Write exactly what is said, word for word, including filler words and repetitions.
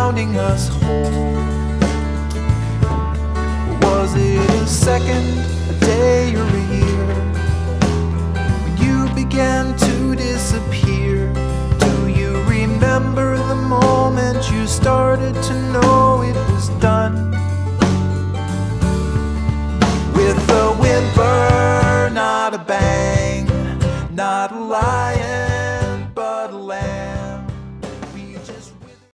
pounding us home. Was it a second, a day, or a year when you began to disappear? Do you remember the moment you started to know it was done? With a whimper, not a bang, not a lie.